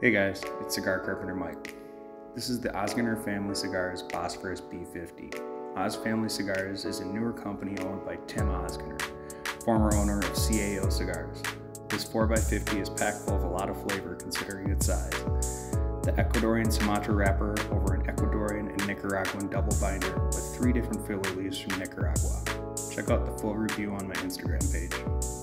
Hey guys, it's Cigar Carpenter Mike. This is the Ozgener Family Cigars Bosphorus B-50. Oz Family Cigars is a newer company owned by Tim Ozgener, former owner of C.A.O. Cigars. This 4x50 is packed full of a lot of flavor considering its size. The Ecuadorian Sumatra wrapper over an Ecuadorian and Nicaraguan double binder with 3 different filler leaves from Nicaragua. Check out the full review on my Instagram page.